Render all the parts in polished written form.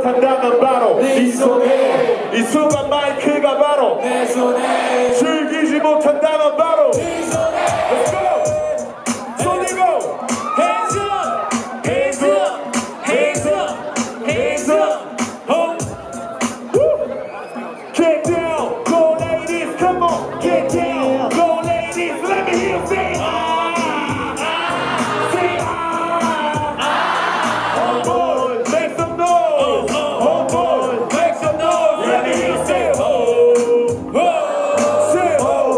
못한다면 바로 네 손에 이 순간 마이크가 바로 내 손에 즐기지 못한다면 바로 네 손에 Let's go! 손 들고 Hands up! Hands up! Hands up! Hands up! Get down! Go ladies! Come on! Get down! Go ladies! Let me hear you say say oh boy! Make some noise! Oh boy! Make some noise! Let me hear you say say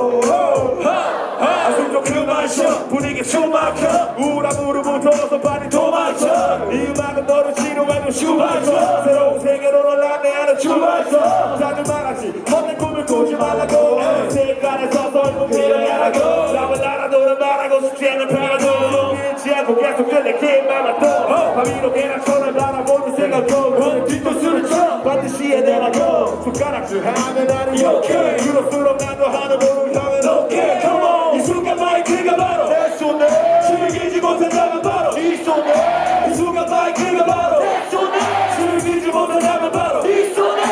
아직도 그만 쉬어 분위기 숨막혀 우울한 무릎부터 발이 도망쳐 이 음악은 너를 치료하는 슈발쳐 새로운 세계로 널 안내하는 출발처 다들 말하지 없는 꿈을 꾸지 말라고 색깔에 서서 얼굴 밀어야 하고 남을 알아도는 말하고 숙제는 패라고 잃지 않고 계속 들리게 말아도 밤이로 계란처럼 바라보는 생각도 뒷도수를 쳐 반드시 해내라고 손가락질 하면 나는 okay 그럴수록 나도 하늘보를 향해 okay Come on 이 순간 마이크가 바로 내 손에 즐기지 못한다면 바로 이 손에 이 순간 마이크가 바로 내 손에 즐기지 못한다면 바로 이 손에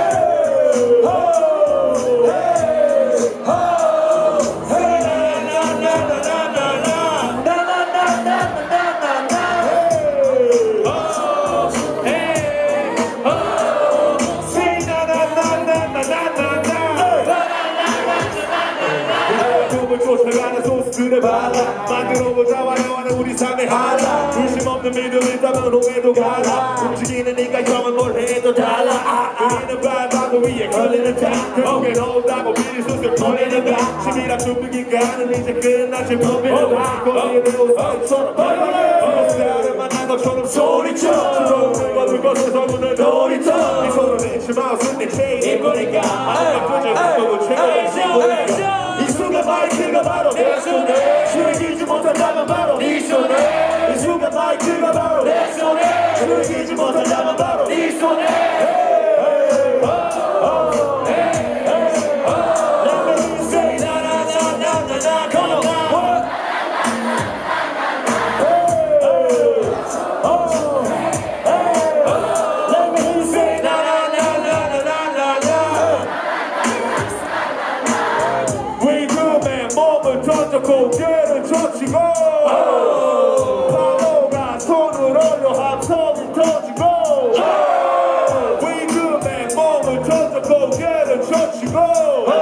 쫓아가는 소스들의 발라 만들어보자 화려한 우리 삶의 하나 의심 없는 믿음 있다면 오해도 가라 움직이는 네가 형은 뭘 해도 달라 우리는 발바닥 위에 걸리는 다 어깨 넣었다고 미리 수술 걸리는 다 심이랑 tum기가는 이제 끝났지 펌비는 다 거리는 옷처럼 스타를 만난 것처럼 소리쳐 들어오는 것을 거쳐서 문을 돌이쳐 이 손을 내치 마우스 내 체인 입고니까 아프지 않고 최고의 이 순간 마이크가 바로 내 손에 즐기지 못한다면 바로 네 손에 이 순간 마이크가 바로 내 손에 즐기지 못한다면 바로 네 손에 고개를 젖히고 바보가 손을 올려 함성이 터지고 위급에 몸을 던져 고개를 젖히고